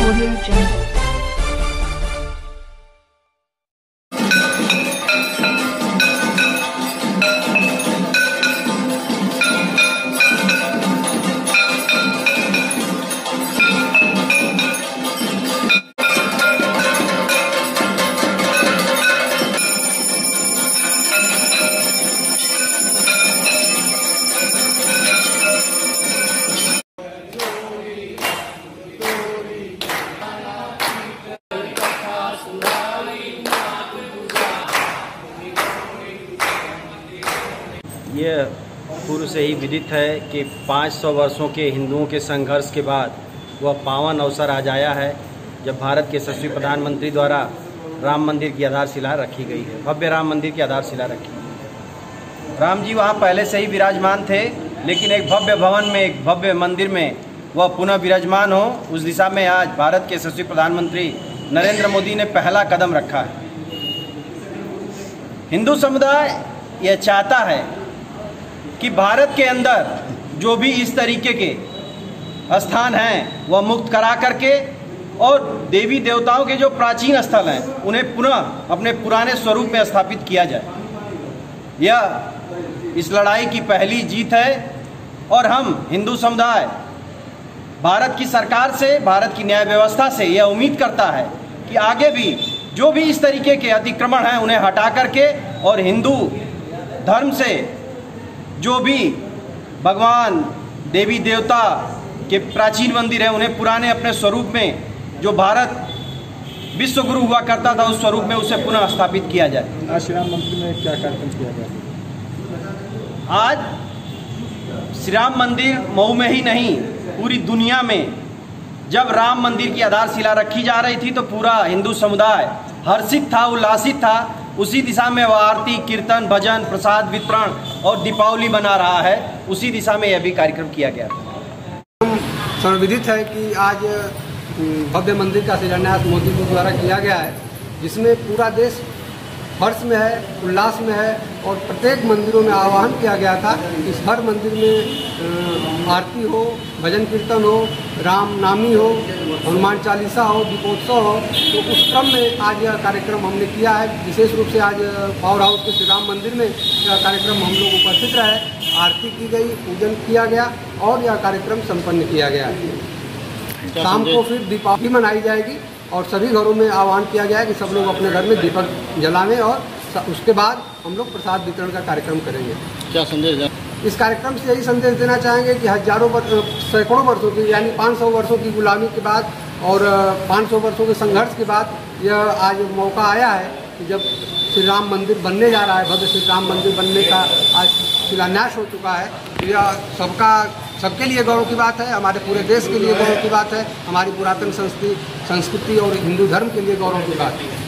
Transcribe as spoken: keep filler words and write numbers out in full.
Audio Jungle. ये पूर्व से ही विदित है कि पाँच सौ वर्षों के हिंदुओं के संघर्ष के बाद वह पावन अवसर आज आया है जब भारत के यशस्वी प्रधानमंत्री द्वारा राम मंदिर की आधारशिला रखी गई है। भव्य राम मंदिर की आधारशिला रखी गई है। राम जी वहाँ पहले से ही विराजमान थे, लेकिन एक भव्य भवन में, एक भव्य मंदिर में वह पुनः विराजमान हो, उस दिशा में आज भारत के यशस्वी प्रधानमंत्री नरेंद्र मोदी ने पहला कदम रखा है। हिंदू समुदाय यह चाहता है कि भारत के अंदर जो भी इस तरीके के स्थान हैं वह मुक्त करा करके और देवी देवताओं के जो प्राचीन स्थल हैं उन्हें पुनः अपने पुराने स्वरूप में स्थापित किया जाए। यह इस लड़ाई की पहली जीत है और हम हिंदू समुदाय भारत की सरकार से, भारत की न्याय व्यवस्था से यह उम्मीद करता है कि आगे भी जो भी इस तरीके के अतिक्रमण हैं उन्हें हटा करके और हिंदू धर्म से जो भी भगवान देवी देवता के प्राचीन मंदिर हैं उन्हें पुराने अपने स्वरूप में, जो भारत विश्व गुरु हुआ करता था उस स्वरूप में उसे पुनः स्थापित किया जाए। आज श्री राम मंदिर में क्या कार्यक्रम किया गया? आज श्री राम मंदिर मऊ में ही नहीं पूरी दुनिया में जब राम मंदिर की आधारशिला रखी जा रही थी तो पूरा हिंदू समुदाय हर्षित था, उल्लासित था। उसी दिशा में वह आरती, कीर्तन, भजन, प्रसाद वितरण और दीपावली मना रहा है। उसी दिशा में यह भी कार्यक्रम किया गया। सर्वविदित है कि आज भव्य मंदिर का शिलान्यास मोदी जी द्वारा किया गया है, जिसमें पूरा देश हर्ष में है, उल्लास में है और प्रत्येक मंदिरों में आह्वान किया गया था कि हर मंदिर में आरती हो, भजन कीर्तन हो, राम नामी हो, हनुमान चालीसा हो, दीपोत्सव हो। तो उस क्रम में आज यह कार्यक्रम हमने किया है। विशेष रूप से आज पावर हाउस के श्री राम मंदिर में यह कार्यक्रम हम लोग उपस्थित रहे, आरती की गई, पूजन किया गया और यह कार्यक्रम संपन्न किया गया। शाम को फिर दीपावली मनाई जाएगी और सभी घरों में आह्वान किया गया है कि सब लोग अपने घर में दीपक जलावें और उसके बाद हम लोग प्रसाद वितरण का कार्यक्रम करेंगे। क्या संदेश है? इस कार्यक्रम से यही संदेश देना चाहेंगे कि हजारों सैकड़ों वर्षों की यानी पाँच सौ वर्षों की गुलामी के बाद और पाँच सौ वर्षों के संघर्ष के बाद यह आज मौका आया है कि जब श्री राम मंदिर बनने जा रहा है, भव्य श्री राम मंदिर बनने का आज शिलान्यास हो चुका है। तो यह सबका सबके लिए गौरव की बात है, हमारे पूरे देश के लिए गौरव की बात है, हमारी पुरातन संस्कृति संस्कृति और हिंदू धर्म के लिए गौरव की बात है।